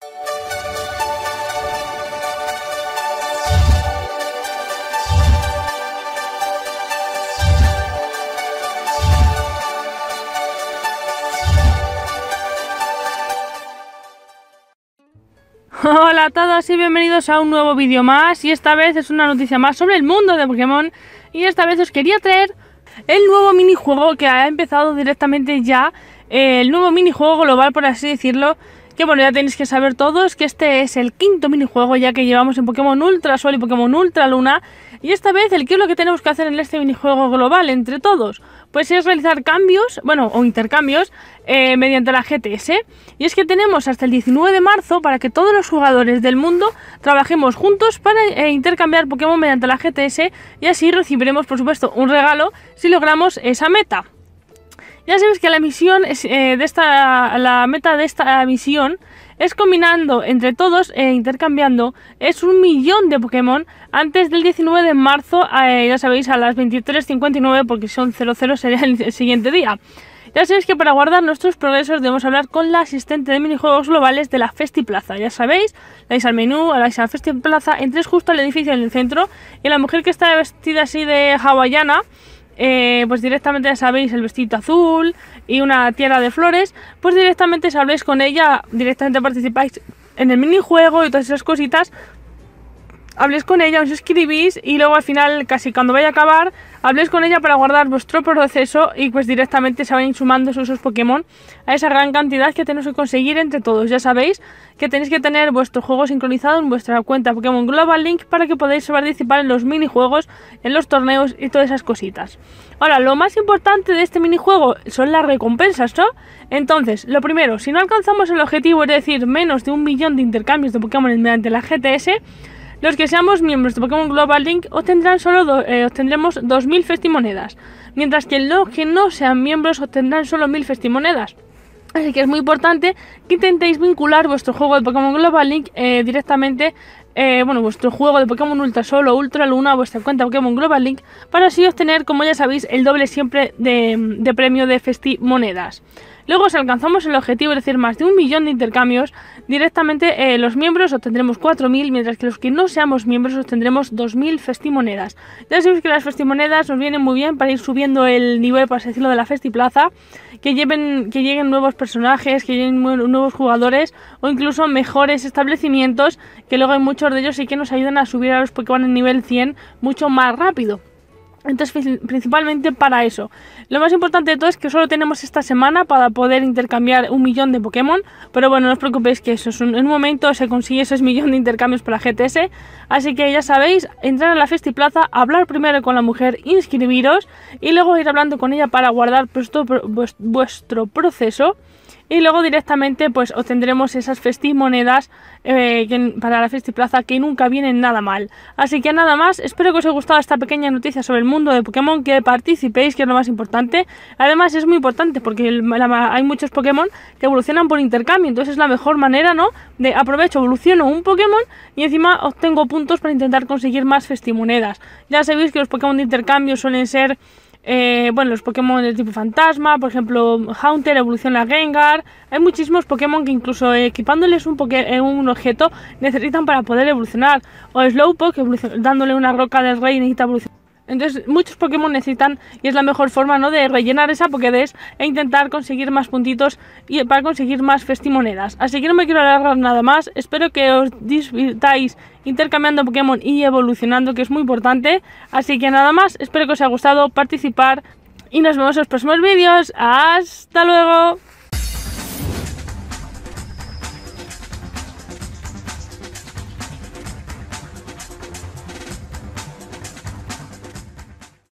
Hola a todos y bienvenidos a un nuevo vídeo más, y esta vez es una noticia más sobre el mundo de Pokémon. Y esta vez os quería traer el nuevo minijuego que ha empezado directamente ya, el nuevo minijuego global, por así decirlo. Que bueno, ya tenéis que saber todos que este es el quinto minijuego ya que llevamos en Pokémon Ultra Sol y Pokémon Ultra Luna. Y esta vez ¿qué es lo que tenemos que hacer en este minijuego global entre todos? Pues es realizar cambios, bueno, o intercambios mediante la GTS. Y es que tenemos hasta el 19 de marzo para que todos los jugadores del mundo trabajemos juntos para intercambiar Pokémon mediante la GTS, y así recibiremos, por supuesto, un regalo si logramos esa meta. Ya sabéis que la misión la meta de esta misión es combinando entre todos e intercambiando es 1.000.000 de Pokémon antes del 19 de marzo, ya sabéis, a las 23:59, porque son 00 sería el siguiente día. Ya sabéis que para guardar nuestros progresos debemos hablar con la asistente de minijuegos globales de la Festiplaza. Ya sabéis, dais al menú, dais a la Festiplaza, entréis justo al edificio en el centro, y la mujer que está vestida así de hawaiana, pues directamente ya sabéis, el vestido azul y una tierra de flores, pues directamente si habléis con ella, directamente participáis en el minijuego y todas esas cositas. Habléis con ella, os escribís y luego al final, casi cuando vaya a acabar, habléis con ella para guardar vuestro proceso, y pues directamente se vayan sumando esos Pokémon a esa gran cantidad que tenemos que conseguir entre todos. Ya sabéis que tenéis que tener vuestro juego sincronizado en vuestra cuenta Pokémon Global Link para que podáis participar en los minijuegos, en los torneos y todas esas cositas. Ahora, lo más importante de este minijuego son las recompensas, ¿no? Entonces, lo primero, si no alcanzamos el objetivo, es decir, menos de 1.000.000 de intercambios de Pokémon mediante la GTS, los que seamos miembros de Pokémon Global Link obtendremos 2.000 Festimonedas, mientras que los que no sean miembros obtendrán solo 1.000 Festimonedas. Así que es muy importante que intentéis vincular vuestro juego de Pokémon Global Link directamente, vuestro juego de Pokémon Ultra Sol o Ultra Luna a vuestra cuenta Pokémon Global Link, para así obtener, como ya sabéis, el doble siempre de premio de Festimonedas. Luego, si alcanzamos el objetivo, es decir, más de 1.000.000 de intercambios, directamente los miembros obtendremos 4.000, mientras que los que no seamos miembros obtendremos 2.000 Festimonedas. Ya sabéis que las Festimonedas nos vienen muy bien para ir subiendo el nivel, por así decirlo, de la Festiplaza, que lleguen nuevos personajes, que lleguen nuevos jugadores o incluso mejores establecimientos, que luego hay muchos de ellos y que nos ayudan a subir a los Pokémon en nivel 100 mucho más rápido. Entonces, principalmente para eso. Lo más importante de todo es que solo tenemos esta semana para poder intercambiar 1.000.000 de Pokémon. Pero bueno, no os preocupéis que eso es en un momento se consigue esos 1.000.000 de intercambios para GTS. Así que ya sabéis, entrar a la Festiplaza, hablar primero con la mujer, inscribiros y luego ir hablando con ella para guardar vuestro proceso. Y luego directamente pues obtendremos esas Festimonedas para la Festiplaza, que nunca vienen nada mal. Así que nada más, espero que os haya gustado esta pequeña noticia sobre el mundo de Pokémon, que participéis, que es lo más importante. Además es muy importante porque hay muchos Pokémon que evolucionan por intercambio, entonces es la mejor manera, ¿no? De aprovecho, evoluciono un Pokémon y encima obtengo puntos para intentar conseguir más Festimonedas. Ya sabéis que los Pokémon de intercambio suelen ser los Pokémon del tipo fantasma, por ejemplo, Haunter evoluciona a Gengar. Hay muchísimos Pokémon que incluso equipándoles un objeto necesitan para poder evolucionar. O Slowpoke, dándole una roca del rey, necesita evolucionar. Entonces muchos Pokémon necesitan, y es la mejor forma, ¿no?, de rellenar esa Pokédex e intentar conseguir más puntitos y para conseguir más Festimonedas. Así que no me quiero alargar nada más, espero que os divirtáis intercambiando Pokémon y evolucionando, que es muy importante. Así que nada más, espero que os haya gustado participar y nos vemos en los próximos vídeos. ¡Hasta luego!